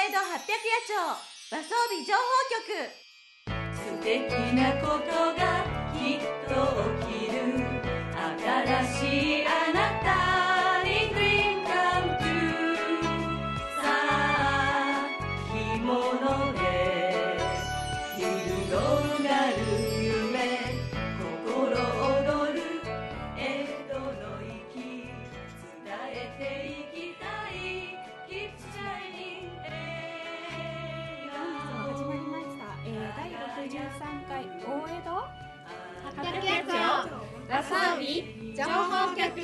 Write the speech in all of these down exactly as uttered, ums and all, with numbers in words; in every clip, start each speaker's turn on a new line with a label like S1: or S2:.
S1: 江戸八百夜町和装備情報局。素敵なことがきっと起きる。新しいあなたに Dream Come True。 さあ着物で広がる夢、心躍る江戸の息、伝えていきたい Keep Shining
S2: 始まりました、えー、だいろくじゅうさんかい大江戸
S3: はっぴゃくやちょ和装備情報局、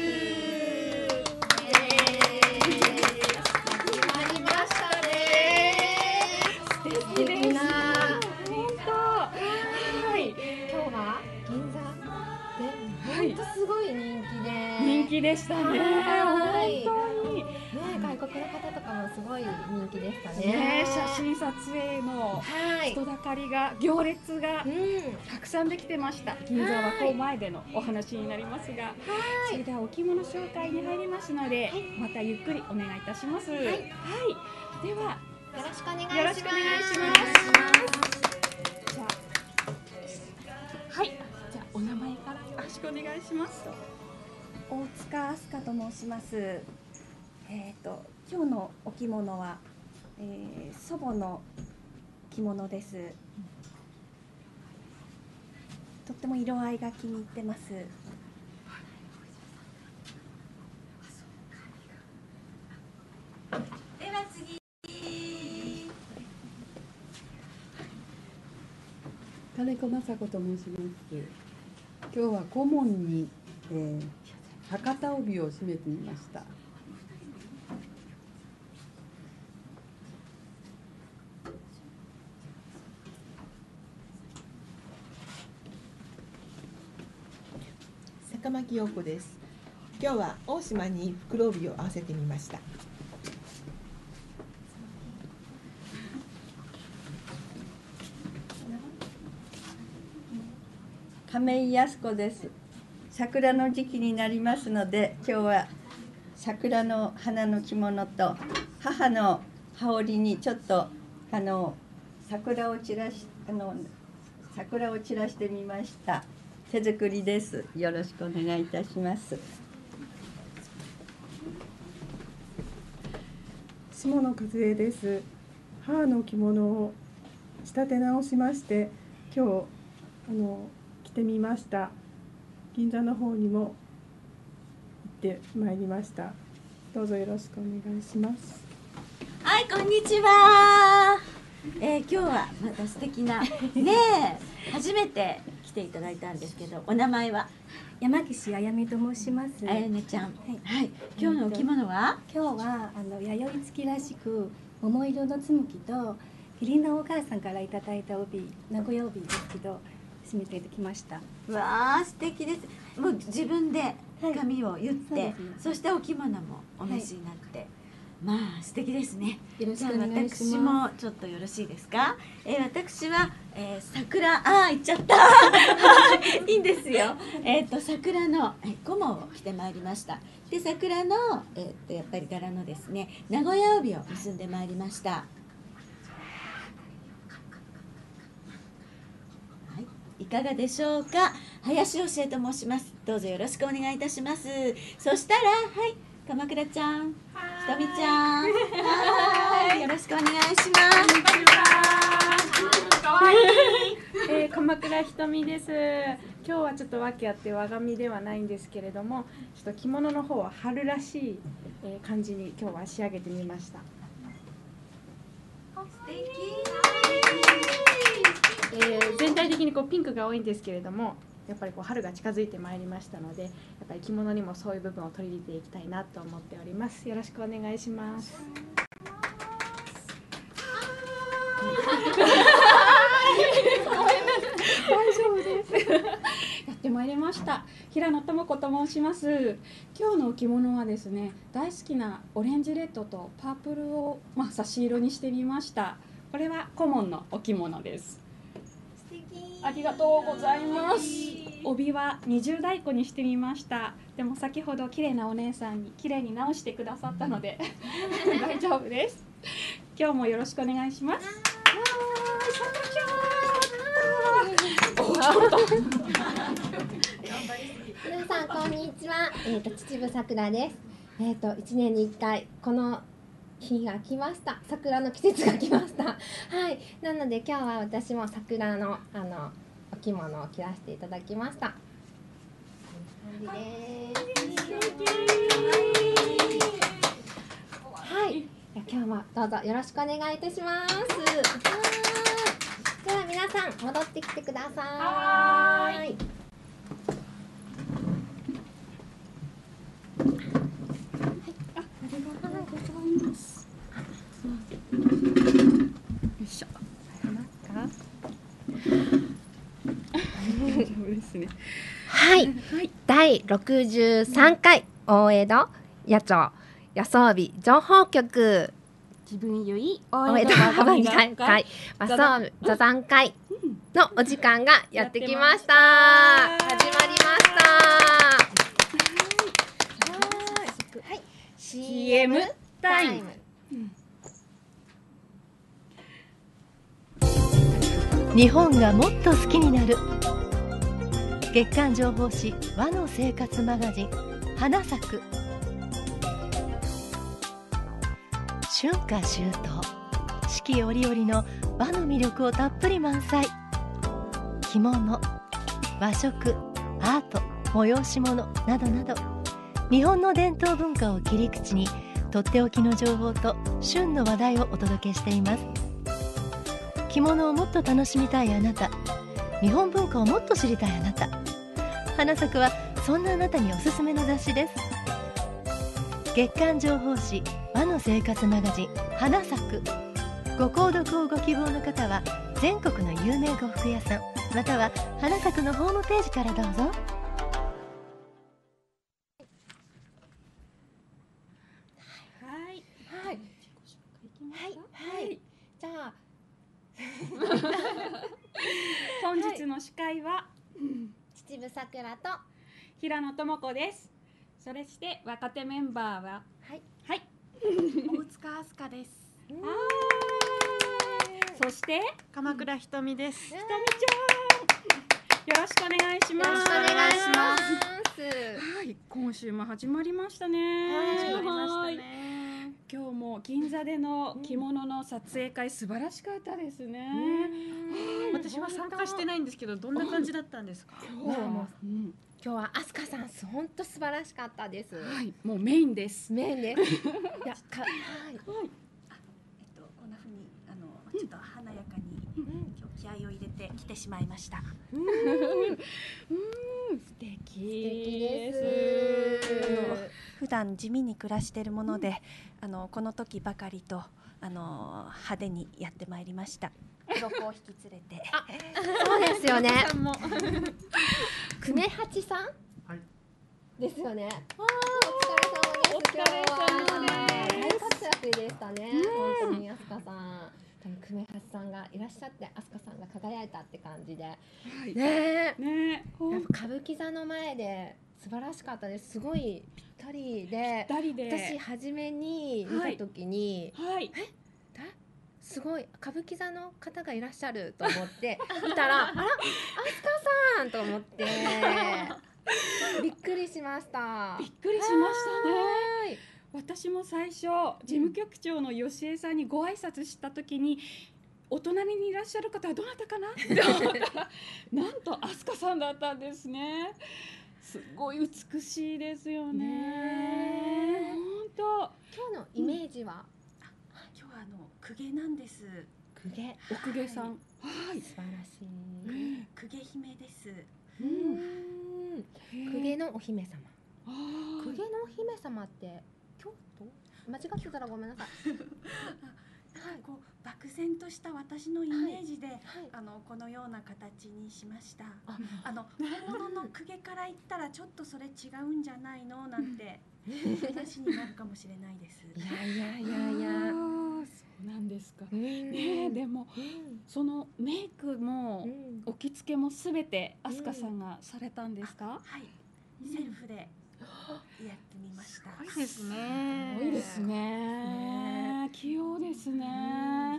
S3: 始まりましたね。
S2: 素敵ですな本当。はい、今日は銀座で本当すごい人気で、
S4: 人気でしたね。
S2: はい
S4: 本当に
S2: ね、外国の方とかもすごい人気でしたね。
S4: ね、写真撮影の
S2: はい、
S4: 人だかりが、行列が
S2: うん
S4: たくさんできてました。銀座和光前でのお話になりますが、それではお着物紹介に入りますので、またゆっくりお願いいたします。はい、はい、では
S2: よろしくお願いします。
S4: よろしくお願いします。じゃあ、はい、じゃあお名前からよろしくお願いします。
S5: 大塚明日香と申します。えっ、と今日のお着物は、えー、祖母の着物です。とっても色合いが気に入ってます。
S1: では次、
S6: 金子雅子と申します。今日は顧問に、えー、博多帯を締めてみました。
S7: 坂巻陽子です。今日は大島に袋帯を合わせてみました。
S8: 亀井靖子です。桜の時期になりますので、今日は桜の花の着物と母の羽織にちょっとあの桜を散らしあの桜を散らしてみました。手作りです。よろしくお願いいたします。
S9: 下野和恵です。母の着物を仕立て直しまして、今日あの着てみました。銀座の方にも行ってまいりました。どうぞよろしくお願いします。
S1: はい、こんにちは。えー、今日はまた素敵なねえ初めて来ていただいたんですけど、お名前は
S10: 山岸あやみと申します。
S1: あやねちゃん。はい、はい、今日のお着物は、
S10: 今日はあの弥生付きらしく桃色のつむきとキリンのお母さんからいただいた帯、名古屋帯ですけど締めてきました。
S1: わあ素敵です。もう自分で髪を結って、はい、そ, そしてお着物もお召しになって、はい、まあ素敵ですね。
S10: よろしくお願いします。
S1: 私もちょっとよろしいですか。えー、私は、えー、桜ああ言っちゃったいいんですよ。えっと桜の顧問を着てまいりました。で桜のえっ、ー、とやっぱり柄のですね名古屋帯を結んでまいりました。はい、いかがでしょうか。林教えと申します。どうぞよろしくお願いいたします。そしたらはい鎌倉ちゃん、ひとみちゃん、はいよろしくお願いします。
S4: かわいい。えー、鎌倉ひとみです。今日はちょっと訳あって和髪ではないんですけれども、ちょっと着物の方は春らしい、えー、感じに今日は仕上げてみました。
S1: 素敵。
S4: えー、全体的にこうピンクが多いんですけれども、やっぱりこう春が近づいてまいりましたので、やっぱり着物にもそういう部分を取り入れていきたいなと思っております。よろしくお願いします。大丈夫です。やってまいりました。平野智子と申します。今日のお着物はですね、大好きなオレンジレッドとパープルを、まあ、差し色にしてみました。これは顧問のお着物です。ありがとうございます。帯は二重太鼓にしてみました。でも先ほど綺麗なお姉さんに綺麗に直してくださったので大丈夫です。 今日もよろしくお願いします。
S2: 皆さんこんにちは。えっ、と秩父さくらです。えっ、と一年に一回この日が来ました。桜の季節が来ました。はい。なので今日は私も桜のあのお着物を着らせていただきました。こんな感じです。はい。今日もどうぞよろしくお願いいたします。はい。では皆さん戻ってきてください。はい。はい、だいろくじゅうさんかい大江戸野鳥野草美情報局
S4: 自分ゆい
S2: 大江戸和歌会会和草座談会のお時間がやってきました。始まりました。はい、シーエム タイム。
S11: 日本がもっと好きになる月刊情報誌和の生活マガジン花咲く。春夏秋冬四季折々の和の魅力をたっぷり満載。着物、和食、アート、催し物などなど日本の伝統文化を切り口にとっておきの情報と旬の話題をお届けしています。着物をもっと楽しみたいあなた、日本文化をもっと知りたいあなた、花咲くはそんなあなたにおすすめの雑誌です。月刊情報誌和の生活マガジン花咲く。ご購読をご希望の方は全国の有名呉服屋さんまたは花咲くのホームページからどうぞ。
S4: はい
S2: はいはいはいじゃあ
S4: 本日の司会は
S2: 秩父さくらと
S4: 平野智子です。それして若手メンバーは
S2: はい
S4: はい
S12: 大塚明日香です。
S4: そして
S12: 鎌倉ひとみです。ひとみ
S4: ちゃんよろしくお願いします。
S2: よろしくお願いします。
S4: はい、今週も始まりましたね。
S12: 始まりましたね。
S4: 今日も銀座での着物の撮影会素晴らしかったですね。
S12: 私は参加してないんですけど、どんな感じだったんですか。
S2: 今日は、うん、今日は飛鳥さん本当素晴らしかったです。
S4: はい、もうメインです。
S2: メインです。いや、か、はい。
S5: えっとこんな風にあのちょっと華やかに、うん、今日気合を入れて来てしまいました。
S4: うん、うん素敵
S2: です。
S5: 普段地味に暮らしているもので、うん、あのこの時ばかりとあの派手にやってまいりました。黒子を引き連れて。
S2: あ、そうですよね。久米八さん、はい、ですよね。あお疲れ様です。今日は大活躍でしたね。本当に飛鳥さん。久米八さんがいらっしゃって飛鳥さんが輝いたって感じで、はい、ねえ、ねやっぱ歌舞伎座の前で素晴らしかったです。すごいぴったりで、
S4: ぴったりで
S2: 私初めに見た時に、はいはい、えすごい歌舞伎座の方がいらっしゃると思って見たらあら飛鳥さんと思ってびっくりしました。
S4: びっくりしましたね。私も最初事務局長の吉江さんにご挨拶した時に、お隣にいらっしゃる方はどなたかなって思ったらなんと飛鳥さんだったんですね。すごい美しいですよね。本当。
S2: 今日のイメージは、
S5: うん、今日はあの公家なんです。
S2: 公家、
S4: お公家さん、はい、
S2: 素晴らしい。
S5: 公家姫です。
S2: うん、公家のお姫様。公家のお姫様って京都？間違ってたらごめんなさい。
S5: はい、こう漠然とした私のイメージで、はいはい、あのこのような形にしました。あ、あの本物の公家から言ったらちょっとそれ違うんじゃないのなんて話になるかもしれないです。
S2: いやいやいやいや。
S4: そうなんですか。ね、でも、うん、そのメイクも、うん、置き付けもすべて飛鳥さんがされたんですか？
S5: はい、セルフでやってみました。
S12: すごいですね。
S4: すごいですね。 ね、器用ですね。はい。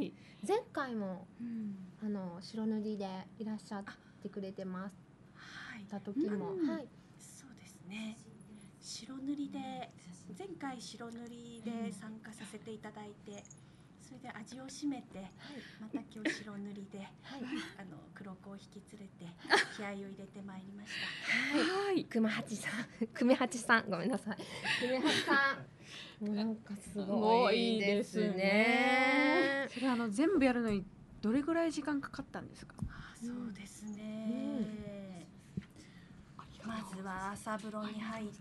S2: 前回も、うん、あの白塗りでいらっしゃってくれてます。
S5: はい。
S2: た時も、
S5: うん、
S2: はい。
S5: そうですね。白塗りで前回白塗りで参加させていただいて。それで味を占めて、はい、また今日白塗りで、はい、あの黒子を引き連れて気合を入れてまいりました。
S2: はい、熊八さん、熊八さん、ごめんなさい。熊八さん、もうなんかすごいですね。
S12: それあの全部やるのにどれぐらい時間かかったんですか？
S5: あ、そうですね。うん、まずは朝風呂に入って。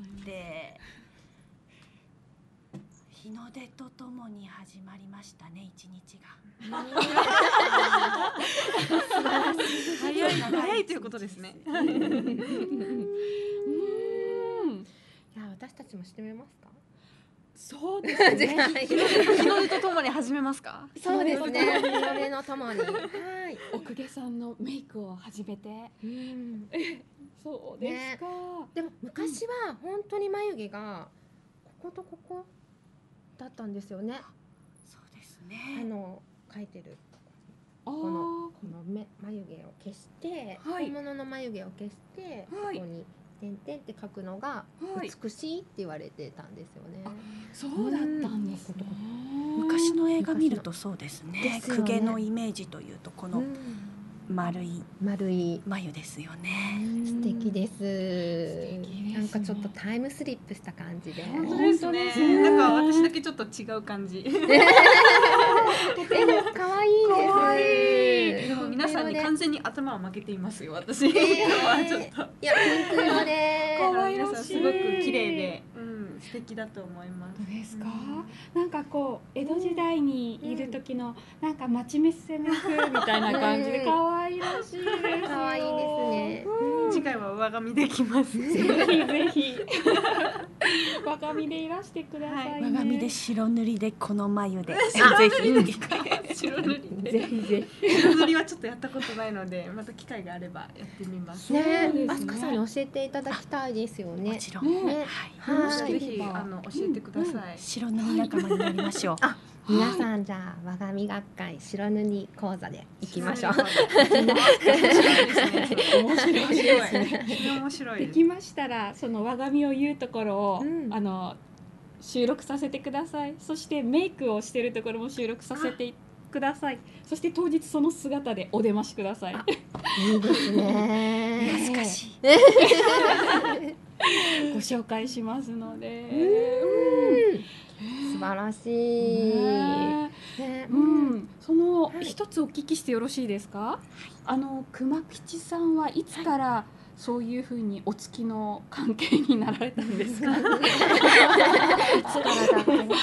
S5: 日の出とともに始まりましたね、一日が。
S12: 早い早いということですね。い
S2: や、私たちもしてみますか。
S4: そうですね。
S12: 日の出とともに始めますか。
S2: そうですね。日の出のともに。はい。
S4: お公家さんのメイクを始めて。うん、そうですか。
S2: でも昔は本当に眉毛がこことここ。だったんですよね。
S5: そうですね。
S2: あの描いてるこのこの目眉毛を消して、はい、本物の眉毛を消して、はい、ここに点々って描くのが美しいって言われてたんですよね。はい、
S4: そうだったんですね。
S5: 昔の映画見るとそうですね。公家のイメージというとこの丸い
S2: 丸い
S5: 眉ですよね。
S2: 素敵です。なんかちょっとタイムスリップした感じで。
S12: 本当ですね。なんか私だけちょっと違う感じ。
S2: とても可愛いです。
S12: でも皆さんに完全に頭を負けていますよ。私はちょっと。い
S2: やピンク色で。
S12: 可愛らしい。すごく綺麗で、うん、素敵だと思います。
S4: そうですか。なんかこう江戸時代にいる時のなんか町目攻め風みたいな感じで可愛らしいです。
S2: 可愛いですね。
S12: 次回は上髪できます。
S4: ぜひぜひ。上髪でいらしてくださいね。
S5: 上髪で白塗りでこの眉で。ぜ
S12: ひ。白塗りで。
S2: ぜひぜひ。
S12: 白塗りはちょっとやったことないので、また機会があればやってみます。
S2: ね、あすかさんに教えていただきたいですよね。
S5: もちろん。
S2: ね、
S12: はい。ぜひあの教えてください。
S5: 白塗り仲間になりましょう。
S2: あ、皆さんじゃあ和髪学会白塗り講座で行きましょう。
S4: 面白いですね。
S12: 面白い。
S4: できましたらその和髪を言うところをあの収録させてください。そしてメイクをしているところも収録させてください。そして当日その姿でお出ましください。
S2: いいですね。
S5: 恥ずかしい。
S4: ご紹介しますので。
S2: 素晴らしい。
S4: ね、うん、その一つお聞きしてよろしいですか。はい、あの熊吉さんはいつからそういうふうにお付きの関係になられたんですか。いつからだったかな。今日が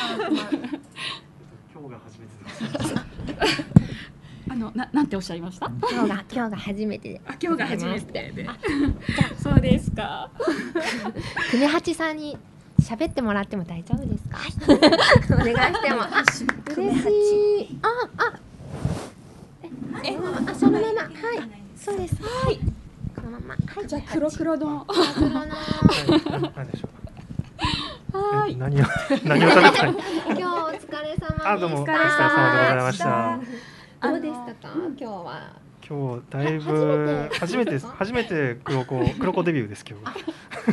S4: 初めてです。あのななんておっしゃいました。
S2: 今日が今日が初めてで。
S4: あ、今日が初めてで。そうですか。
S2: 久米八さんに喋ってもらっても大丈夫ですか。お願いしても。あ、嬉しい。あ、あ。え、あ、そのまま。はい。そうです。はい。このまま。
S4: はい。じゃあ黒黒の。
S2: 黒の。
S13: 何でしょ
S4: う。はい。
S13: 何を何を食べたい。
S2: 今日お疲れ様でした。
S13: あ、どうもお疲れ様でございました。
S2: どうでしたか、今日は。
S13: 今日だいぶ初めて初めて黒子黒子デビューです今日。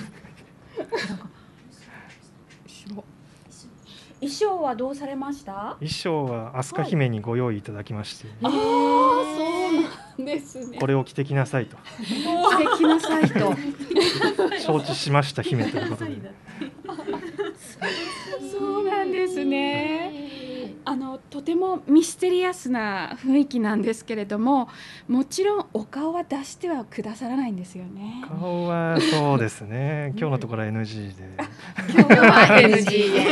S4: 衣装はどうされました？
S13: 衣装は飛鳥姫にご用意いただきまして。
S4: ああ、そうなんですね。
S13: これを着てきなさいと。
S4: 着てきなさいと。
S13: 承知しました姫ということで。
S4: そうなんですね。あのとてもミステリアスな雰囲気なんですけれども、もちろんお顔は出してはくださらないんですよね。
S13: 顔はそうですね。今日のところは エヌジー で。
S2: 今日は エヌジー で。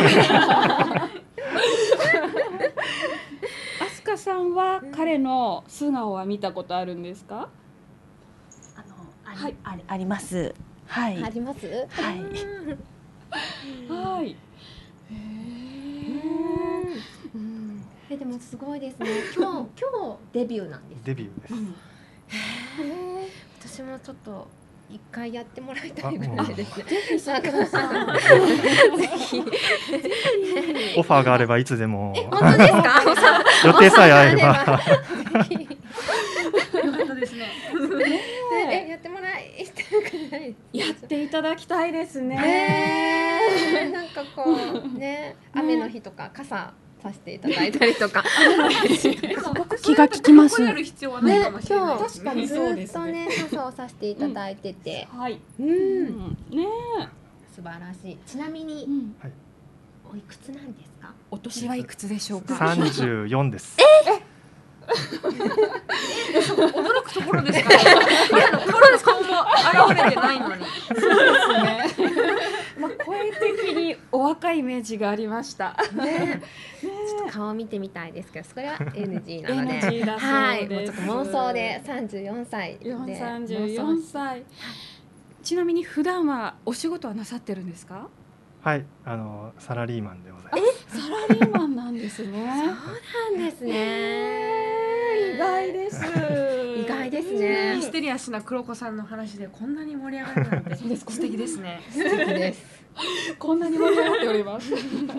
S4: 飛鳥さんは彼の素顔は見たことあるんですか？
S5: あのあり、はい、ありあります。はい。
S2: あります。
S5: はい。
S4: はい。
S2: え、でもすごいですね。今日今日デビューなんです。
S13: デビューです。
S2: へえ。私もちょっと一回やってもらいたいぐらいですね。
S4: ぜひ桜さん。
S2: ぜひ。
S13: オファーがあればいつでも。
S2: 本当ですか？
S13: 予定さえ合えば。
S12: よかったですね。
S2: え、やってもらい
S4: やっていただきたいですね。
S2: ねなんかこうね、雨の日とか傘させていただいたりとか。
S4: 気が利きます。
S12: やる必要はないかもしれない。
S2: 確かにずっとね傘をさせていただいてて、
S4: はい。
S2: うん、
S4: ね
S2: 素晴らしい。ちなみにおいくつなんですか？
S4: お年はいくつでしょうか？
S13: 三十四です。
S2: え？
S12: 驚くところですかね。プロの顔も現れてないのに。
S4: そうですね。まあ声的にお若いイメージがありました。
S2: ね、ちょっと顔見てみたいですけど、それは エヌジー なので、
S4: エヌジー だそうです。
S2: はい、もうちょっと妄想で三十四歳で。
S4: 三十四歳。ちなみに普段はお仕事はなさってるんですか？
S13: はい、あのサラリーマンでございます。
S4: え、サラリーマンなんですね。
S2: そうなんですね。
S4: 意外です。
S2: 意外ですね。
S12: ミステリアスな黒子さんの話でこんなに盛り上がるなんて素敵ですね。
S2: 素敵です。
S4: こんなに盛り上がっております。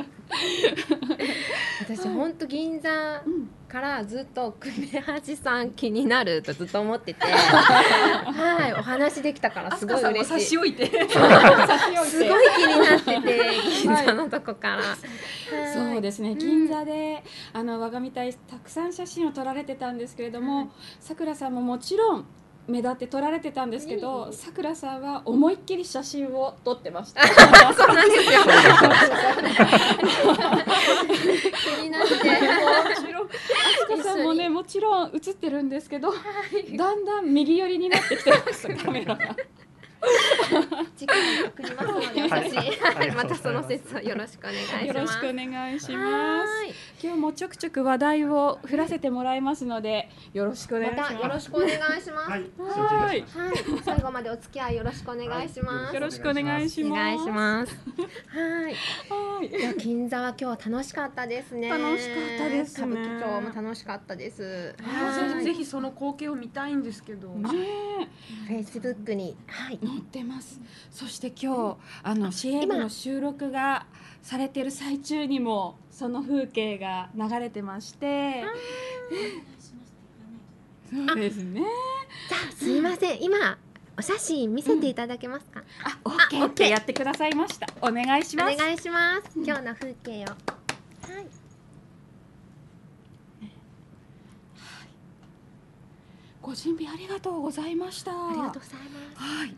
S2: 私本当銀座からずっと久米八さん気になるとずっと思ってて、はい、お話できたからすごい嬉しい。
S12: 差し置いて、
S2: すごい気になってて銀座のとこから。
S4: そうですね。銀座であの我がみたいたくさん写真を撮られてたんですけれども、さくらさんももちろん目立って撮られてたんですけど、さくらさんは思いっきり写真を撮ってました。
S2: そうなんですよ。気になって。
S4: もちろん、あすかさんもね、もちろん写ってるんですけど、だんだん右寄りになってきてましたカメラが。
S2: 次回送りますので、私、はい、またその説をよろしくお願いします。
S4: よろしくお願いします。今日もちょくちょく話題を振らせてもらいますので、よろしくお願いします。
S2: またよろしくお願いします。はい、
S4: はい、
S2: 最後までお付き合いよろしくお願いします。
S4: よろしくお願いします。
S2: お願いします。はい。はい。銀座は今日楽しかったですね。
S4: 楽しかったですね。
S2: 歌舞伎町も楽しかったです。
S12: はい。ぜひその光景を見たいんですけど。ね。
S2: フェイスブックにはい
S4: 載ってます。そして今日あの シーエム の収録がされている最中にもその風景が流れてまして、そうですね。
S2: じゃあすいません、今お写真見せていただけますか？
S4: あ、オッケーってやってくださいました。お願いします。
S2: お願いします。今日の風景を。はい。
S4: ご準備ありがとうございました。
S2: ありがとうございます。
S4: はい。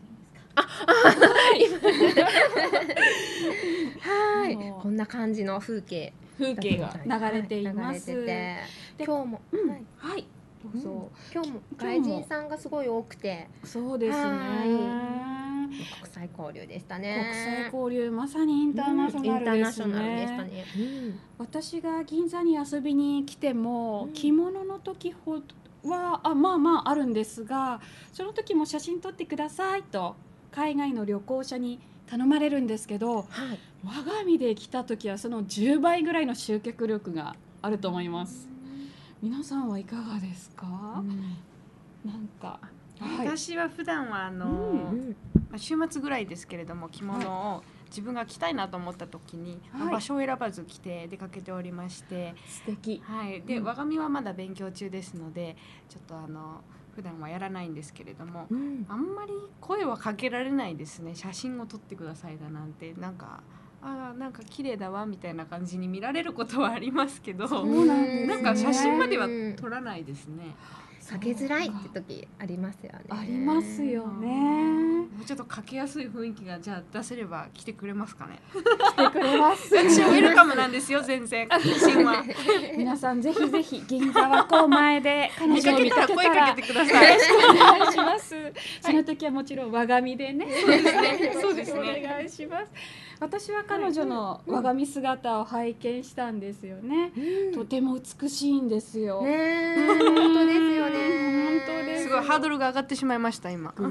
S2: はい、こんな感じの風景
S4: 風景が流れています。
S2: で今日も、
S4: はい、
S2: どうぞ。今日も外人さんがすごい多くて、
S4: そうですね。
S2: 国際交流でしたね。
S4: 国際交流まさにインターナショナルですね。私が銀座に遊びに来ても着物の時ほどはあまあまああるんですが、その時も写真撮ってくださいと海外の旅行者に頼まれるんですけど、はい、我が身で来た時はそのじゅうばいぐらいの集客力があると思います。皆さんはいかがですか？うん、なんか、
S12: はい、私は普段はあの、うんまあ、週末ぐらいですけれども着物を自分が着たいなと思った時に、はい、場所を選ばず着て出かけておりまして、
S4: 素敵。
S12: はい、で、うん、我が身はまだ勉強中ですのでちょっとあの普段はやらないんですけれども、うん、あんまり声はかけられないですね。写真を撮ってくださいだなんてなんかあなんか綺麗だわみたいな感じに見られることはありますけど、
S4: そうなんですね。
S12: なんか写真までは撮らないですね。
S2: かけづらいって時ありますよね。
S4: ありますよね。
S12: もうちょっとかけやすい雰囲気がじゃあ出せれば来てくれますかね。
S4: 来てくれます。
S12: 私はウェルカムなんですよ全然。新は
S4: 皆さんぜひぜひ銀座和光前で彼
S12: 女を見かけたら声かけてください。
S4: よろしくお願いします。その時はもちろん我が身でね。
S12: そうですね。そうですね。
S4: お願いします。私は彼女の我が身姿を拝見したんですよね。うん、とても美しいんですよ。
S2: ね、本当ですよね。
S4: 本当です。
S12: すごいハードルが上がってしまいました今。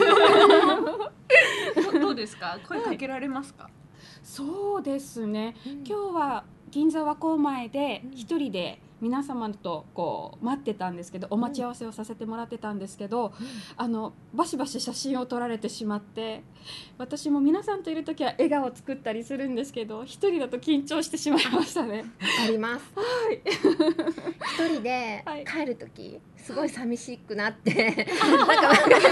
S12: どうですか？声かけられますか？はい、
S4: そうですね。うん、今日は銀座和光前で一人で皆様とこう待ってたんですけど、お待ち合わせをさせてもらってたんですけど、あのバシバシ写真を撮られてしまって、私も皆さんといる時は笑顔を作ったりするんですけど、一人だと緊張してしまいましたね。
S2: あります。
S4: はい。
S2: 一人で帰る時すごい寂しくなって、なんかわかんない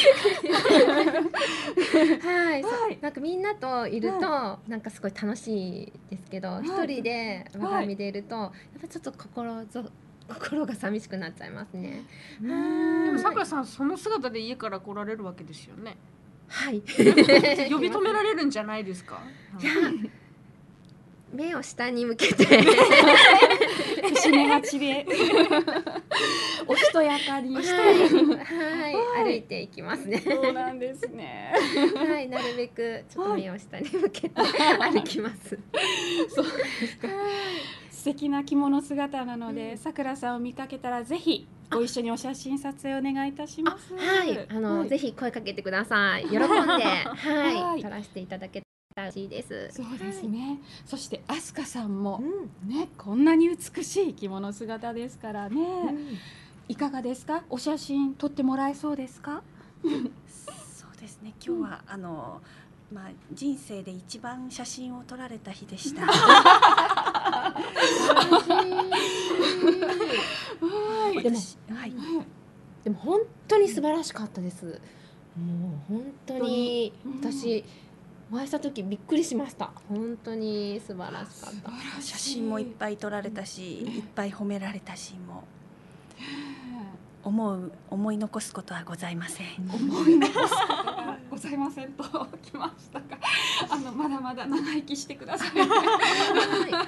S2: はい、はい、なんかみんなといるとなんかすごい楽しいですけど、一人で我が身でいるとやっぱちょっと心ぞ心が寂しくなっちゃいますね。
S12: でもさくらさんその姿で家から来られるわけですよね。
S2: はい。
S12: 呼び止められるんじゃないですか。
S2: いや、目を下に向けて
S4: 節目がちでおしとやかにして、
S2: はい、はい、歩いていきますね。
S4: そうなんですね。
S2: はい、なるべくちょっと目を下に向けて歩きます。
S4: そうですか。素敵な着物姿なので、さくらさんを見かけたらぜひご一緒にお写真撮影お願いいたします。
S2: はい、あの、はい、ぜひ声かけてください。喜んで、はい、撮らせていただけたら嬉しいです。
S4: そうですね。はい、そしてあすかさんも、うん、ね、こんなに美しい着物姿ですからね。うん、いかがですか？お写真撮ってもらえそうですか？
S5: そうですね。今日は、うん、あの。まあ、人生で一番写真を撮られた日でした。
S2: でも、はい、でも本当に素晴らしかったです。もう本当に私お会いした時びっくりしました。本当に素晴らしかった。
S5: 写真もいっぱい撮られたし、いっぱい褒められたし、も思う思い残すことはございません。
S4: 思い残すことがございませんときましたが、あのまだまだ長生きしてください。
S2: はい、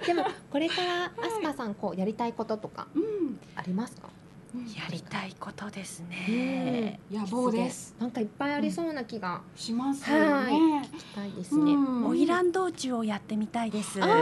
S2: でもこれからあすかさんこうやりたいこととかありますか？
S5: うん、やりたいことですね。
S4: うん、野望です。
S2: なんかいっぱいありそうな気が、
S4: うん、しますよね。はい、
S2: 聞きたいですね。
S5: 花魁道中をやってみたいです。あ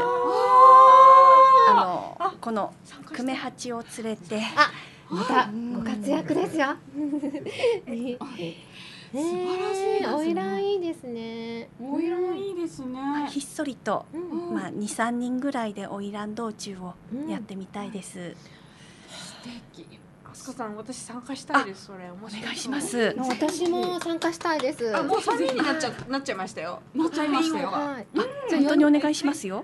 S5: のこの久米八を連れて。
S2: あまたご活躍ですよ。
S4: え素晴らしいですね。
S2: 花魁いいですね。
S4: 花魁いいですね。
S5: ひっそりと、うん、まあ二三人ぐらいで花魁道中をやってみたいです。うん、
S12: 素敵。あすかさん、私参加したいです。それお
S5: 願いします。
S2: 私も参加したいです。
S12: あ、もう三人になっちゃなっちゃいましたよ。
S4: なっちゃいましたよ。
S5: はい、本当にお願いしますよ。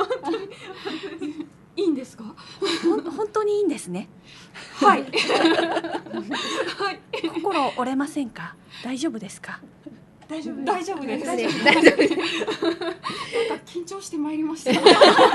S4: いいんですか？
S5: 本当にいいんですね。
S4: はい。はい。
S5: 心折れませんか？大丈夫ですか？
S4: 大丈夫。大丈夫です。大丈夫。大丈夫。なんか緊張してまいりました。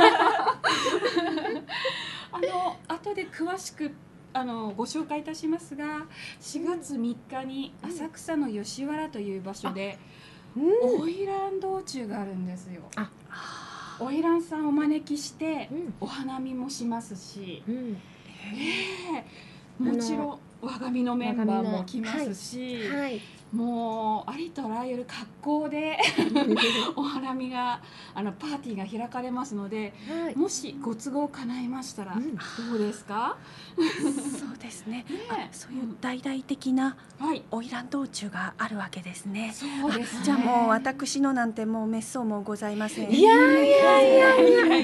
S4: あの後で詳しくあのご紹介いたしますが、しがつみっかに浅草の吉原という場所で花魁道中があるんですよ。あ。花魁さんをお招きして、うん、お花見もしますし、うん、えー、もちろん我が身のメンバーも来ますし、はいはい、もうありとあらゆる格好でお花見があのパーティーが開かれますので、はい、もしご都合叶いましたら、うん、どうですか？
S5: そうですね。ね、そういう大々的な花魁道中があるわけですね。
S4: そうですね。
S5: じゃあもう私のなんてもう滅相もございません。
S2: いやいやいやいやみんな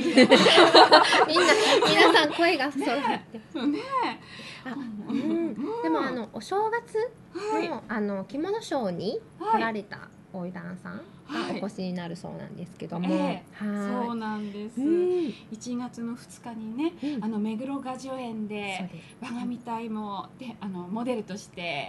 S2: 皆さん声が揃って
S4: ね。
S2: あ、うん、でもあのお正月の、はい、あの着物ショーに来られた花魁さんがお越しになるそうなんですけども、
S4: はいえー、はいそうなんです、うん、いちがつのふつかにね、うん、あの目黒雅叙園で我が身隊もであのモデルとして、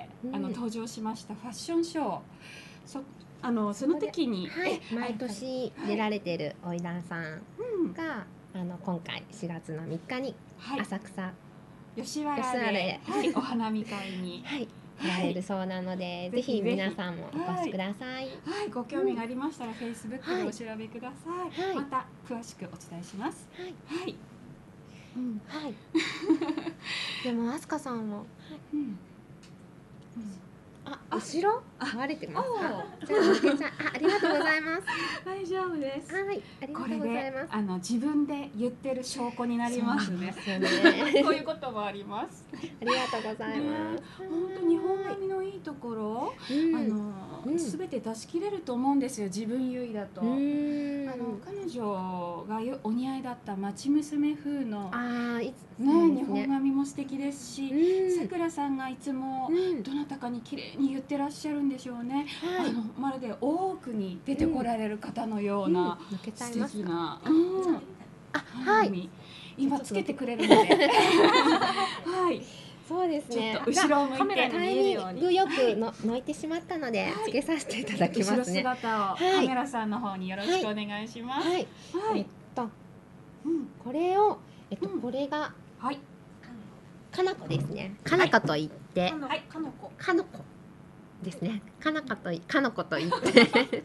S4: うん、あの登場しましたファッションショー、そあのその時に、
S2: はい、毎年出られている花魁さんが、はい、あの今回しがつのみっかに浅草、はい
S4: 吉原で、はい、お花見会に、
S2: はい、来られるそうなので、ぜひ皆さんもお越しください。
S4: はい、ご興味がありましたら、フェイスブックでお調べください。はい、また詳しくお伝えします。はい、はい、
S2: うん、はい。でも、あすかさんは、うん、 あ、後ろ壊れてます。じゃあのけちゃん、あ、ありがとうございます。
S4: 大丈夫です。
S2: はい、ありがとうございます。
S4: あの自分で言ってる証拠になりますね。
S2: そうね。
S4: こういうこともあります。
S2: ありがとうございます。
S4: 本当日本髪のいいところ、あのすべて出し切れると思うんですよ。自分優位だと。あの彼女がお似合いだった町娘風のね日本髪も素敵ですし、さくらさんがいつもどなたかに綺麗に言ってらっしゃるんでしょうね。あのまるで大奥に出てこられる方のような素敵な、はい、今つけてくれるので、はい、
S2: そうですね。
S4: ちょっと後ろを向いて
S2: タイミングよくの抜いてしまったのでつけさせていただきますね。
S4: 後ろ姿をカメラさんの方によろしくお願いします。
S2: はい。えっと、これをえっとこれが
S4: はい
S2: かなこですね。かなこと言って、
S4: はいかのこ
S2: かのこですね。かなかとかのこと言って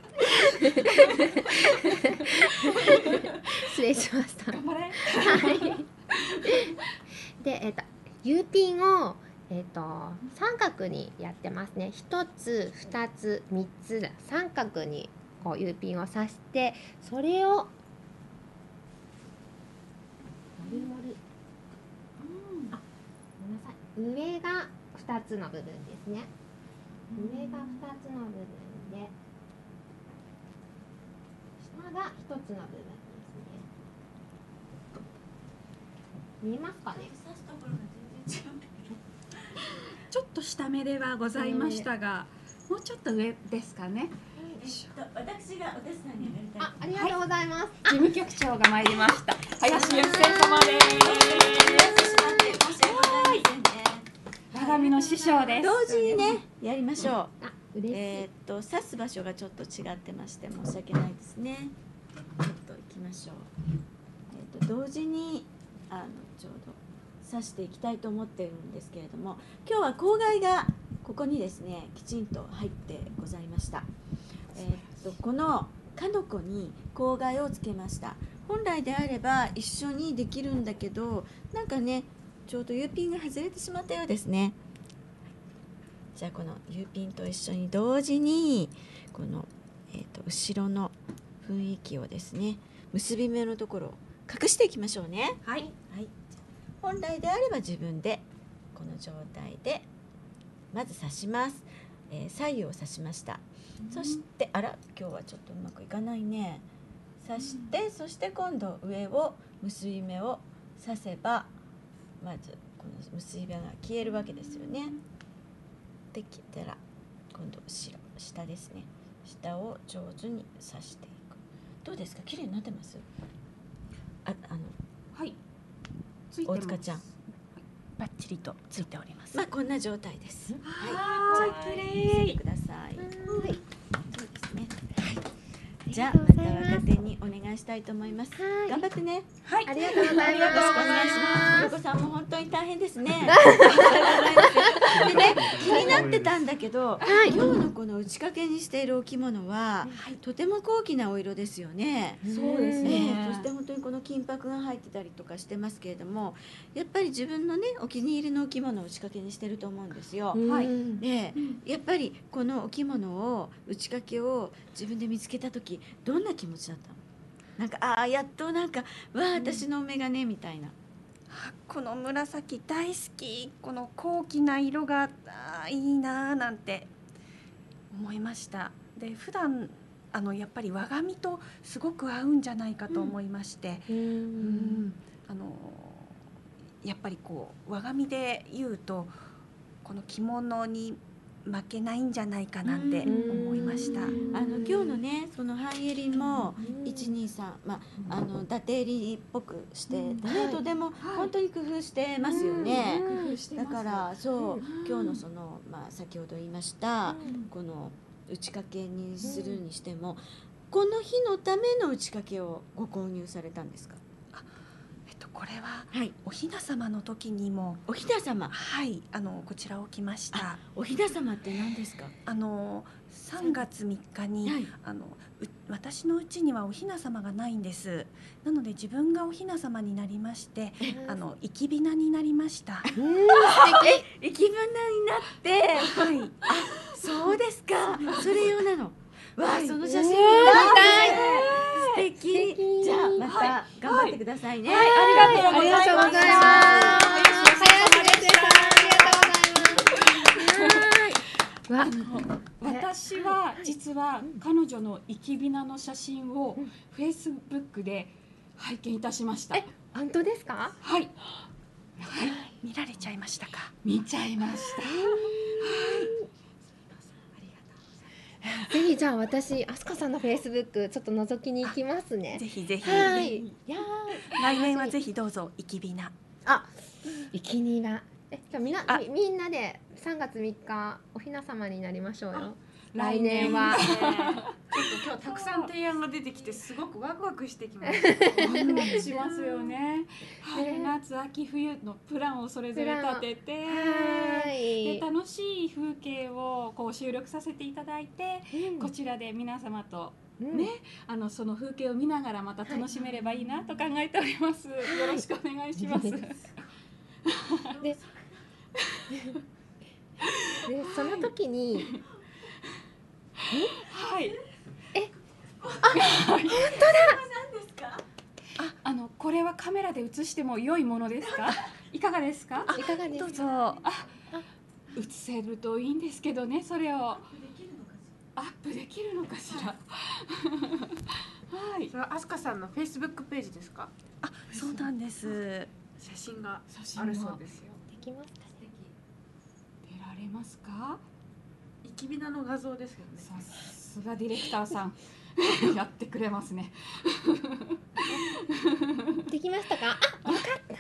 S2: 失礼しました。
S4: 頑張れ。
S2: はい。で、えっと U ピンをえっと三角にやってますね。一つ、二つ、三つだ。三角にこう U ピンを刺して、それをもりもり。あ、ごめんなさい。上が二つの部分ですね。上が二つの部分で、下が一つの部分ですね。見えますかね。
S4: ちょっと下目ではございましたが、もうちょっと上ですかね。
S1: 私がお手伝いにやりたい。
S2: あ、ありがとうございます。
S4: 事務局長が参りました。林由紀先様です。我が身の師匠です。
S14: 同時にね、やりましょう。
S2: あ、嬉しい。
S14: えっと刺す場所がちょっと違ってまして申し訳ないですね。ちょっと行きましょう。えっと同時にあのちょうど刺していきたいと思っているんですけれども、今日は口蓋がここにですねきちんと入ってございました。えっとこのかのこに口蓋をつけました。本来であれば一緒にできるんだけど、なんかねちょうど U ピンが外れてしまったようですね。じゃあこの U ピンと一緒に同時にこの、えー、と後ろの雰囲気をですね、結び目のところを隠していきましょうね。
S4: はい、
S14: はい、本来であれば自分でこの状態でまず刺します。えー、左右を刺しました。そしてあら今日はちょっとうまくいかないね。刺して、うん、そして今度上を結び目を刺せばまずこの結び目が消えるわけですよね。できたら今度後ろ下ですね。下を上手に刺していく。どうですか？綺麗になってます？あ、あの
S4: はい
S14: 大塚ちゃん
S5: バッチリとついております。
S14: まあこんな状態です。
S4: はい、
S14: 綺
S4: 麗。
S14: 見せてください。はい、そうですね。じゃあまた若手にお願いしたいと思います。頑張ってね。
S2: はい、ありがとうございます。
S14: よろしくお願いします。お子さんも本当に大変ですね。でね、気になってたんだけど、今日のこの打ち掛けにしているお着物はとても高貴なお色ですよね。
S4: そうですね。
S14: そして本当にこの金箔が入ってたりとかしてますけれども、やっぱり自分のねお気に入りのお着物を打ち掛けにしてると思うんですよ。
S4: はい。
S14: で、やっぱりこのお着物を打ち掛けを自分で見つけた時どんな気持ちだったの？なんかああやっとなんかわあ私のお眼鏡みたいな。
S5: この紫大好き、この高貴な色があいいななんて思いました。で普段あのやっぱり和髪とすごく合うんじゃないかと思いまして、うん、うんあのやっぱりこう和髪で言うとこの着物に負けないんじゃないかなって思いました。
S14: あの今日のねその半襟もいちにさん、まああの伊達襟っぽくして、ね、とても本当に工夫してますよね。だからそう今日のそのまあ先ほど言いましたこの打ち掛けにするにしてもこの日のための打ち掛けをご購入されたんですか？
S5: これは、はい、おひな様の時にも
S14: おひな様
S5: はいあのこちらを着ました。
S14: おひな様って何ですか？
S5: あのさんがつみっかに、はい、あの私のうちにはおひな様がないんです。なので自分がおひな様になりましてあの生きびなになりました。
S14: え生きびなになって
S5: はい
S14: ですか。それ用なの。わあ、その写真。
S2: 素
S14: 敵。じゃあ、また頑張ってくださいね。
S4: はい、ありがとうございます。
S2: ありがとうございます。林先生さん、ありがとうございます。
S4: 私は実は彼女の生きびなの写真をフェイスブックで拝見いたしました。
S2: え、本当ですか？
S4: はい。
S5: はい、見られちゃいましたか。
S4: 見ちゃいました。
S2: ぜひじゃあ私あすかさんのフェイスブックちょっと覗きに行きますね。
S5: ぜひぜひ。
S2: はい。いや
S5: 来年はぜひどうぞ生きびな。
S2: あ、生きびな。え、じゃあみんなみみんなでさんがつみっかおひな様になりましょうよ。来年は。
S12: ちょっと今日たくさん提案が出てきてすごくワクワクしてきました。
S4: ワクワクしますよね。春夏秋冬のプランをそれぞれ立てて、で楽しい風景をこう収録させていただいて、こちらで皆様とね、あのその風景を見ながらまた楽しめればいいなと考えております。よろしくお願いします。
S2: で、でその時に。
S4: はい。
S2: え、
S4: あ、本当だ。何ですか。あ、あのこれはカメラで映しても良いものですか。いかがですか。
S2: いかがですか。
S4: どうぞ。あ、映せるといいんですけどね、それを。アップできるのかしら。
S12: はい。それはあすかさんのフェイスブックページですか。
S5: あ、そうなんです。
S12: 写真があるそうですよ。
S2: できますかね。
S4: 出られますか。
S12: 生きびなの画像ですよね。
S4: さすがディレクターさんやってくれますね。
S2: できましたか。あ、よかった。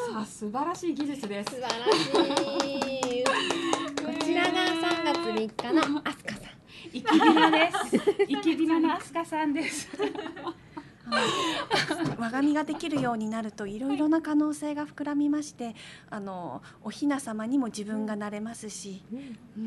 S4: さあ、素晴らしい技術です。
S2: 素晴らしい。こちらがさんがつみっかのあすかさん。
S4: 生きびなです。生きびなのあすかさんです。
S5: 輪紙ができるようになるといろいろな可能性が膨らみまして、あのおひな様にも自分がなれますし、うん、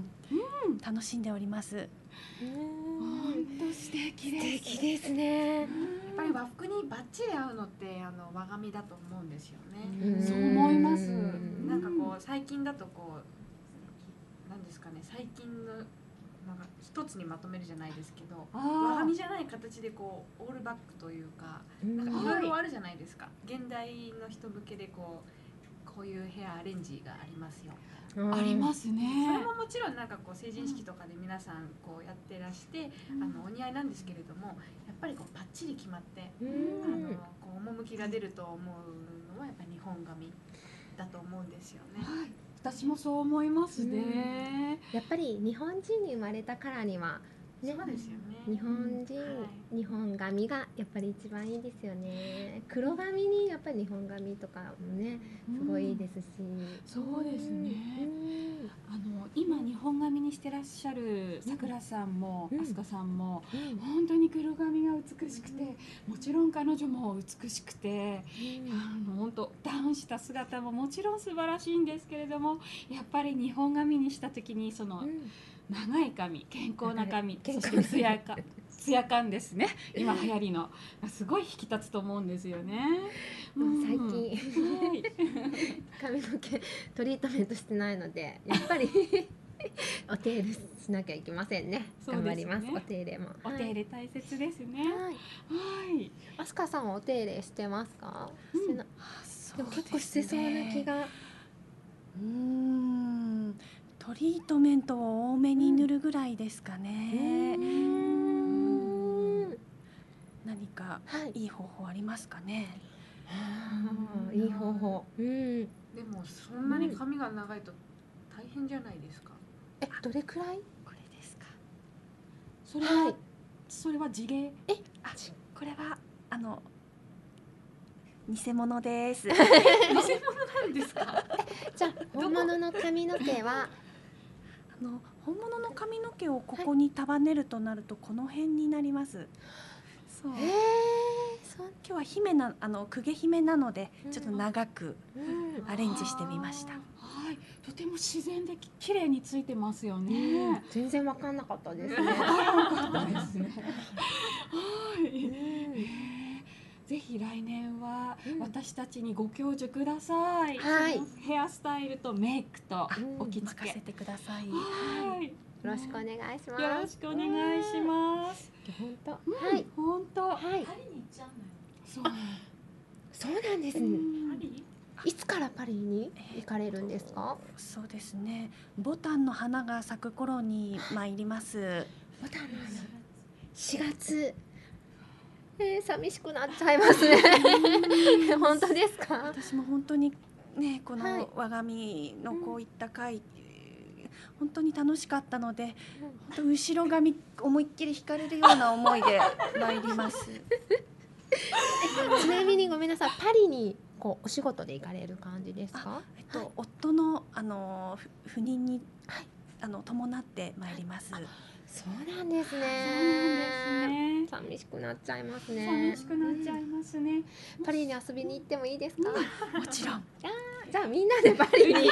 S5: うん、楽しんでおります。
S4: 本当素敵です。
S2: 素敵ですね。
S12: やっぱり和服にバッチリ合うのってあの和紙だと思うんですよね。
S4: そう思います。
S12: なんかこう最近だとこうなんですかね、最近のなんか一つにまとめるじゃないですけど、和紙じゃない形でこうオールバックというか、なんかいろいろあるじゃないですか。現代の人向けでこうこういうヘアアレンジがありますよ。
S4: ありますね。
S12: それももちろんなんかこう成人式とかで皆さんこうやってらして、あのお似合いなんですけれども、やっぱりこうパッチリ決まって、あのこう趣が出ると思うのはやっぱり日本髪だと思うんですよね。
S4: はい、私もそう思いますね。
S2: やっぱり日本人に生まれたからには、
S12: ね、そうですよね。
S2: 日本人、はい、日本髪がやっぱり一番いいですよね。黒髪にやっぱり日本髪とかもね、すごいいいですし。
S4: そうですね。あの今日本髪にしてらっしゃるさくらさんもあすかさんも本当に黒髪が美しくて、もちろん彼女も美しくて、あの本当ダウンした姿ももちろん素晴らしいんですけれども、やっぱり日本髪にした時にその長い髪、健康な髪、そしてツヤ感、ツヤ感ですね。今流行りのすごい引き立つと思うんですよね。
S2: 最近髪の毛トリートメントしてないので、やっぱりお手入れしなきゃいけませんね。頑張ります。お手入れも。
S4: お手入れ大切ですね。はい。
S2: あすかさんはお手入れしてますか？してな。でも結構してそうな気が。
S5: うーん。トリートメントを多めに塗るぐらいですかね。何かいい方法ありますかね。
S2: いい方法。うん。
S12: でもそんなに髪が長いと大変じゃないですか。
S2: え、どれくらい？
S5: これですか。
S4: それはそれは地毛。
S5: え、あ、これはあの偽物です。偽
S12: 物なんですか。
S2: じゃあ本物の髪の毛は。
S5: あの本物の髪の毛をここに束ねるとなるとこの辺になります。そう。えー、そう今日は姫なあの公家姫なのでちょっと長くアレンジしてみました。
S4: はい、とても自然で綺麗についてますよね。
S2: 全然わかんなかったですね。
S4: わかんなかったですね。はい。 ぜひ来年は私たちにご教授ください。
S2: はい
S4: そのヘアスタイルとメイクとお着付け、
S5: 任せてください。
S4: はい。
S2: よろしくお願いします。
S4: よろしくお願いします。
S2: 本当。
S4: はい。本当。
S2: はい。
S5: パリに行っちゃうのよ。
S4: そう。
S2: そうなんですね。いつからパリに行かれるんですか？
S5: そうですね。ボタンの花が咲く頃に参ります。
S2: ボタンの花。しがつ。えー、寂しくなっちゃいますね。本当ですか？
S5: 私も本当にね、こ
S2: はい
S5: の我が身のこういった会、本当に楽しかったので、本当後ろ髪思いっきり引かれるような思いで参ります。
S2: ちなみにごめんなさい、パリにこうお仕事で行かれる感じですか？
S5: えっと、夫のあのふ不妊に、あの伴って参ります。
S2: そうなんですね。
S4: そうなんですね。
S2: 寂しくなっちゃいますね。
S4: 寂しくなっちゃいますね。
S2: パリに遊びに行ってもいいですか？
S5: もちろん。
S2: あー、じゃあみんなでパリに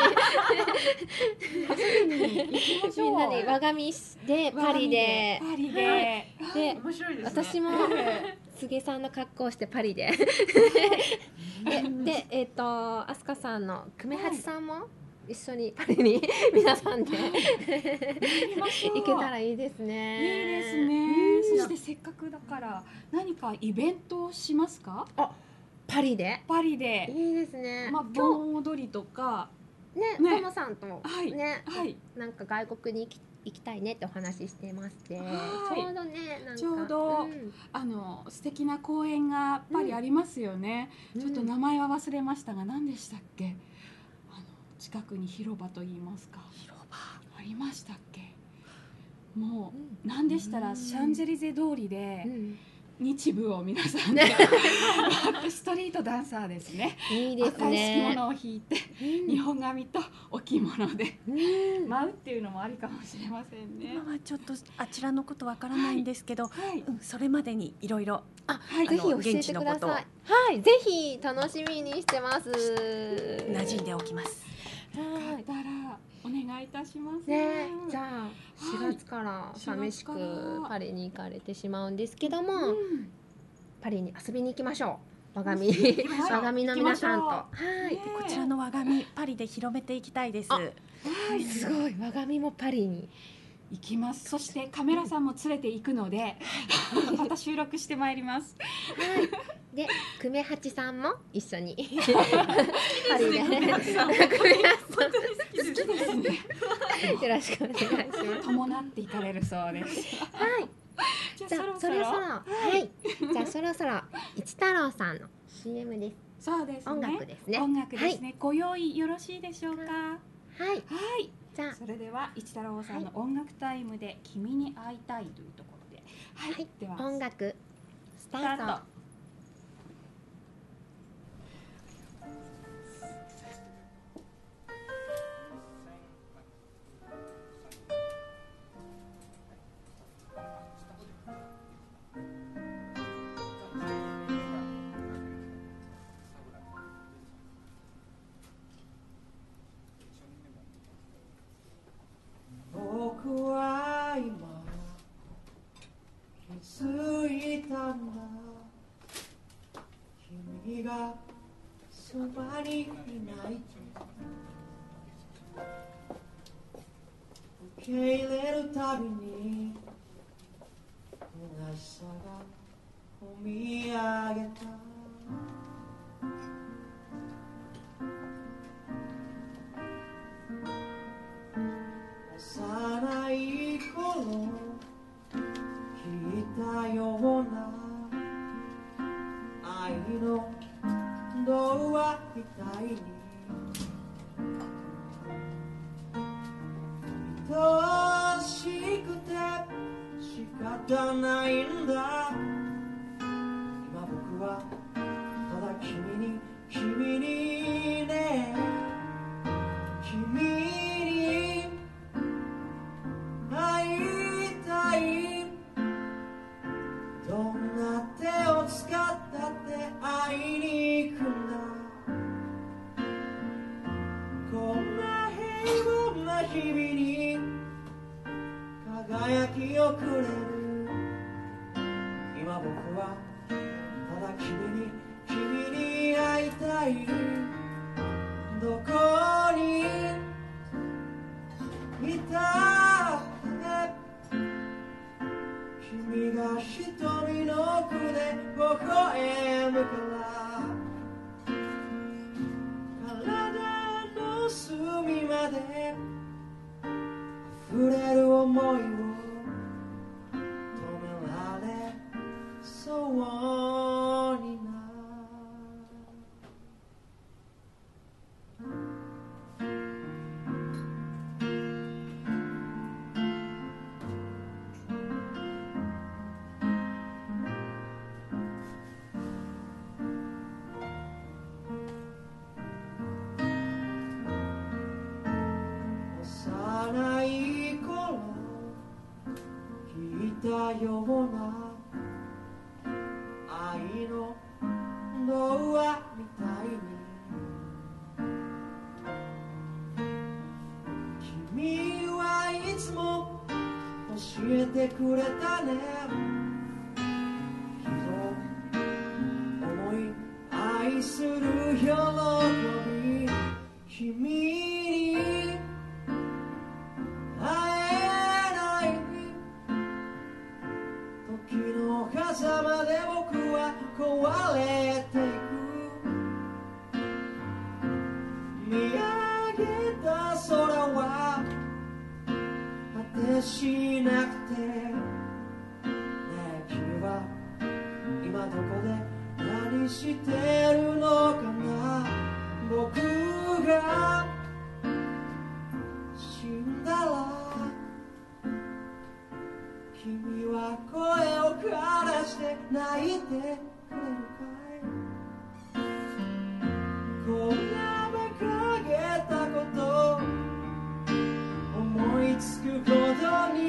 S4: 遊びに行きましょう。
S2: みんなで我が身でパリで
S4: パリで、
S2: はいで
S12: 面白いですね。
S2: 私も柘植さんの格好をしてパリでででえっ、と飛鳥さんの久米八さんも一緒にパリに皆さんで行けたらいいですね。
S4: いいですね。そしてせっかくだから何かイベントをしますか？
S2: あ、パリで？
S4: パリで。
S2: いいですね。
S4: まあ盆踊りとか
S2: ね、
S4: ね
S2: トモさんと
S4: はい
S2: ね、
S4: はい
S2: なんか外国に行き行きたいねってお話ししてまして、
S4: はい
S2: ちょうどね、なんか
S4: ちょうど、
S2: ん
S4: あの素敵な公園がパリありますよね。
S2: うん
S4: ちょっと名前は忘れましたが何でしたっけ？あの近くに広場と言いますか。
S5: 広場
S4: ありましたっけ？もう、なんでしたらシャンゼリゼ通りで。日舞を皆さんでバックストリートダンサーですね。
S2: いいです
S4: 赤い
S2: ね。
S4: 敷物を引いて、日本髪とお着物で舞うっていうのもありかもしれませんね。
S5: 今はちょっとあちらのことわからないんですけど、
S4: はい
S5: うんそれまでにいろいろ
S2: あ、
S5: はい
S2: ぜひ教えてくだ
S5: 現地のことを
S2: さい。はい、ぜひ楽しみにしてます。
S5: 馴染んでおきます。
S2: はい。
S4: だらお願いいたします。
S2: ね、じゃあしがつから寂しく
S4: しがつから
S2: パリに行かれてしまうんですけども、
S4: うん
S2: パリに遊びに行きましょう。我が身、
S4: 行きましょう
S2: 我が身の皆さんと。
S4: 行
S2: は
S4: き
S2: い。
S5: こちらの我が身パリで広めていきたいです。
S2: はい、すごい。我が身もパリに。
S4: 行きます。そしてカメラさんも連れて行くので、また収録してまいります。
S2: はい。で、久米八さんも一緒にパリで。
S4: 久米八さん
S2: 久米八さん
S4: 好きですね。
S2: よろしくお願いします。
S4: 伴って行かれるそうです。
S2: はい。じゃあそろそろはい。じゃあそろそろ一太郎さんの シーエム です。
S4: そうですね。
S2: 音楽ですね。
S4: 音楽ですね。ご用意よろしいでしょうか。
S2: はい。
S4: はい。
S2: じゃあ
S4: それでは一太郎さんの音楽タイムで君に会いたいというところで、はい。では
S2: 音楽スタ
S4: スター
S2: ート。
S4: ト。
S15: 僕は今気づいたんだ、君がそばにいないと受け入れるたびに虚しさがこみ上げた。幼い頃聞いたような愛の童話みたいに愛しくて仕方ないんだ。今僕はただ君に君にね君に会いたい。どんな手を使ったって会いに行くんだ。こんな平凡な日々に輝きをくれる。今僕はただ君に君に会いたいどこにいたって君が瞳の奥で微笑むから体の隅まで溢れる想いを止められそうにな幼い頃聞いたような愛の童話みたいに君はいつも教えてくれたね人思い愛する喜び君に会えない時の狭間で僕は壊れていく見上げた空は果てしなくてねえ君は今どこで何してるのかな僕が死んだら君は声をからして泣いてくれるかいこんな馬鹿げたこと思いつくほどに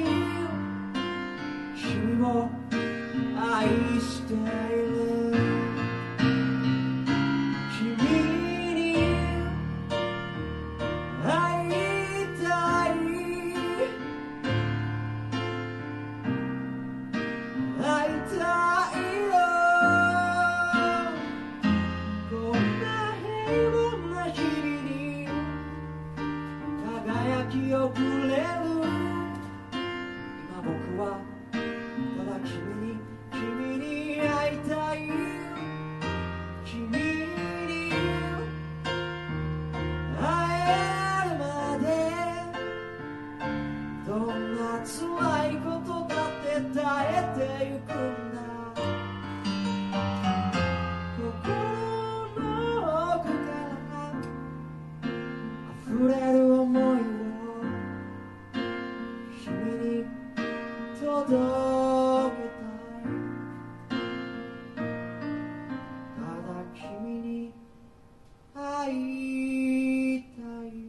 S15: 君を愛している君に会いたい会いたいよこんな平凡な日々に輝きをくれる今僕はただ君に君に会いたい君に会えるまでどんな辛いことだって耐えてゆくんだ心の奥から溢れる想いを君に届けたいただ君に会いたい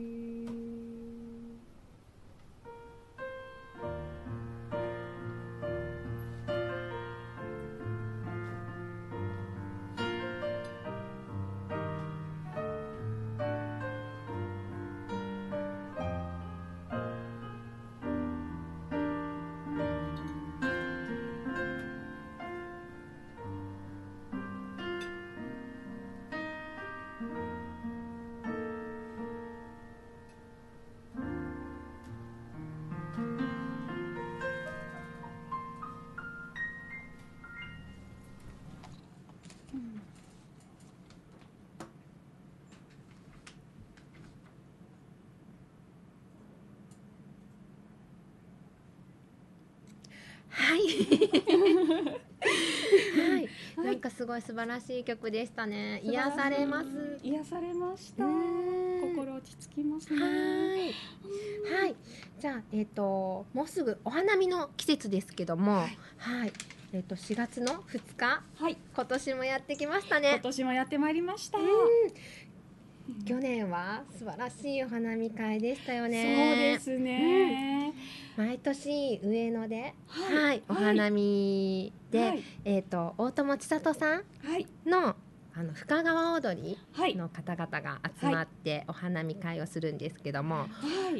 S2: はいはいなんかすごい素晴らしい曲でしたね。癒されます。
S4: 癒されました。心落ち着きますね。
S2: はいはい。じゃあえっ、ともうすぐお花見の季節ですけども、はい。はいえっ、としがつのふつか、はい。今年もやってきましたね。
S4: 今年もやってまいりました。
S2: 去年は素晴らしいお花見会でしたよね。
S4: そうですね。
S2: うん、毎年上野で、はい、はい、お花見で、はい、えっ、と大友千里さんのあの深川踊りの方々が集まってお花見会をするんですけども、はい、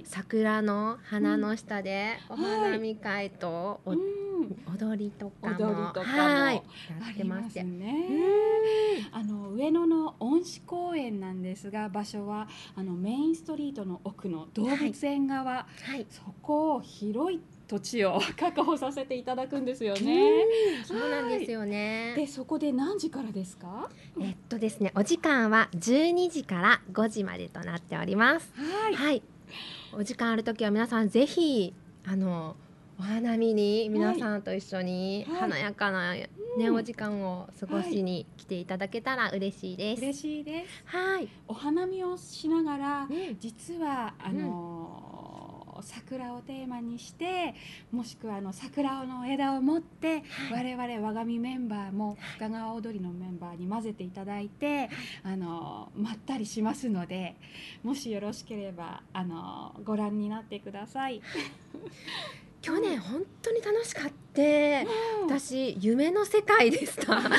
S2: 桜の花の下でお花見会とお、うん、踊りとかも、
S4: 踊りとかも、
S2: はい、やって
S4: ま
S2: ますす
S4: ね。あの上野の恩賜公園なんですが、場所はあのメインストリートの奥の動物園側、はいはい、そこを広い土地を確保させていただくんですよね。
S2: そうなんですよね。
S4: で、そこで何時からですか？
S2: えっとですね、お時間はじゅうにじからごじまでとなっております。はい。はい、お時間あるときは皆さんぜひあのお花見に皆さんと一緒に華やかな、ね、はい、お時間を過ごしに来ていただけたら嬉しいです。
S4: 嬉しいです。
S2: はい。
S4: お花見をしながら、うん、実はあのーうん桜をテーマにして、もしくはあの桜の枝を持って、はい、我々我が身メンバーも深川踊りのメンバーに混ぜていただいて、はい、あのまったりしますので、もしよろしければあのご覧になってください。
S2: 去年本当に楽しかった。私夢の世界でした。本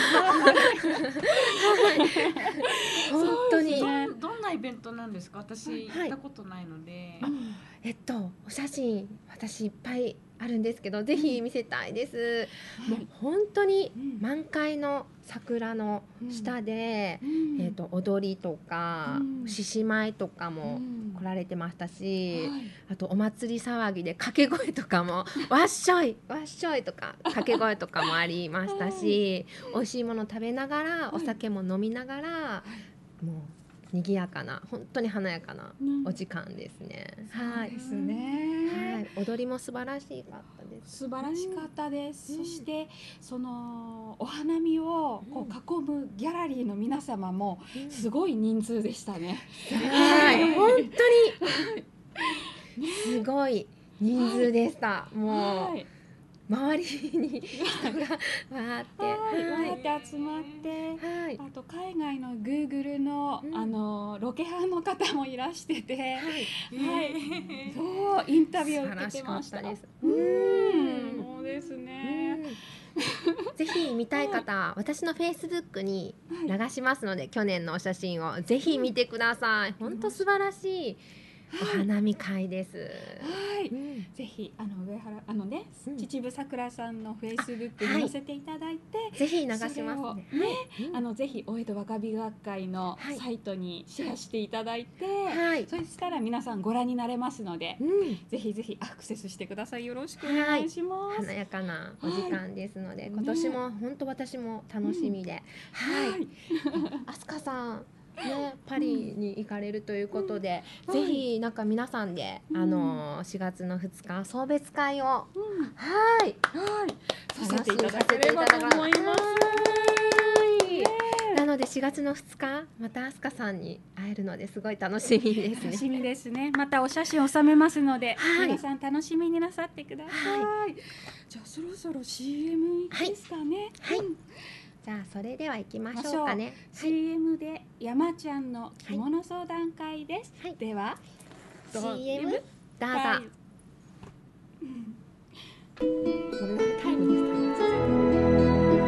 S2: 当に。
S12: どんなイベントなんですか？私行ったことないので。
S2: はい、えっとお写真私いっぱいあるんですけど、ぜひ見せたいです。うん、もう本当に満開の桜の下で、うん、えっと踊りとか獅子、うん、舞とかも来られてましたし、うん、あとお祭り騒ぎで掛け声とかもわっしょいわっしょいとか掛け声とかもありましたし、美味しいもの食べながらお酒も飲みながら、もう賑やかな本当に華やかなお時間ですね。
S4: うん、はい。そうですね。
S2: はい。踊りも素晴らしかったです。
S4: 素晴らしかったです。うん、そしてそのお花見をこう囲むギャラリーの皆様もすごい人数でしたね。
S2: うん、はい。本当にすごい人数でした。はい、もう。はい、周りに人がわーって、
S4: はい、わーって集まって、はい、あと海外の Google の、うん、あのロケハンの方もいらしてて、はい、はい、そうインタビューを受けてました。
S2: です。
S4: うん、そうですね。
S2: ぜひ見たい方は私の Facebook に流しますので、はい、去年のお写真をぜひ見てください。本当素晴らしい。お花見会です。
S4: はい、うん、ぜひあの上原あのね、うん、秩父さくらさんのフェイスブックに載せていただいて、はい、
S2: ぜひ流しますね。ね、
S4: うん、あのぜひ大江戸若美学会のサイトにシェアしていただいて、はい、そしたら皆さんご覧になれますので、うん、ぜひぜひアクセスしてください。よろしくお願いします。
S2: はい、華やかなお時間ですので、はい、今年も本当私も楽しみで、うん、はい。あすかさん。ね、パリに行かれるということで、うん、ぜひなんか皆さんで、うん、あのしがつのふつか送別会を、うん、はい、
S4: はい、させていただければと思います。
S2: なのでしがつのふつかまたあすかさんに会えるのですごい楽しみですね。
S4: 楽しみですね。またお写真収めますので、はい、皆さん楽しみになさってください。はい、じゃあそろそろ シーエム ですかね。
S2: はい。はい、じゃあそれでは行きましょうかね。
S4: シーエム で山ちゃんの着物相談会です。はい、では
S2: シーエム どうぞ。これがタイムですかね。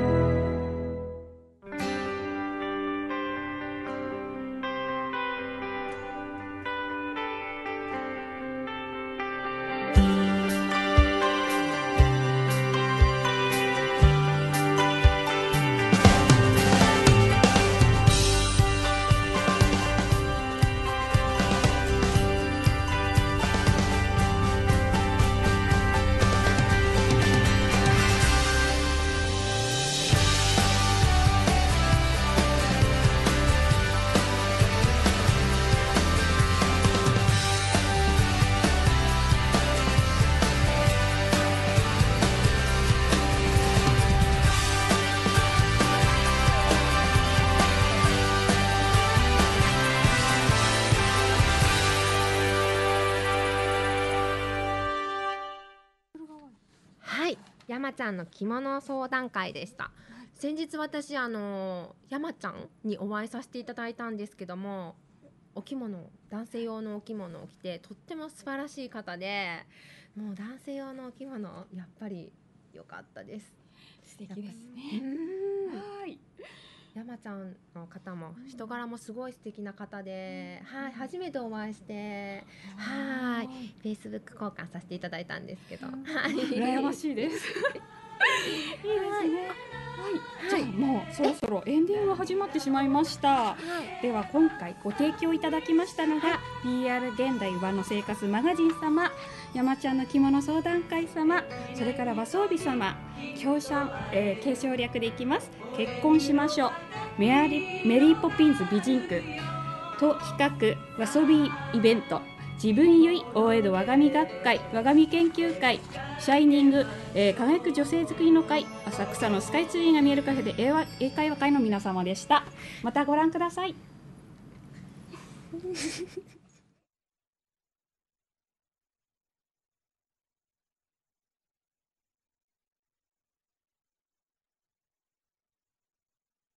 S2: 山ちゃんの着物相談会でした。先日私あの山ちゃんにお会いさせていただいたんですけども、お着物男性用のお着物を着てとっても素晴らしい方で、もう男性用のお着物やっぱり良かったです。
S4: 素敵ですね。はい。
S2: 山ちゃんの方も人柄もすごい素敵な方で、はい、初めてお会いして、はい、フェイスブック交換させていただいたんですけど、はい、
S4: 羨ましいです。いいですね。はい、じゃあもうそろそろエンディングが始まってしまいました。はい、では今回ご提供いただきましたのが ピーアール 現代和の生活マガジン様、山ちゃんの着物相談会様、それから和装備様、強者、えー、継承略でいきます。結婚しましょう、メアリメリーポピンズ美人区と企画和装備イベント、自分ゆい大江戸和髪学会和髪研究会、シャイニング、えー、輝く女性づくりの会、浅草のスカイツリーが見えるカフェで英和英会話会の皆様でした。またご覧ください。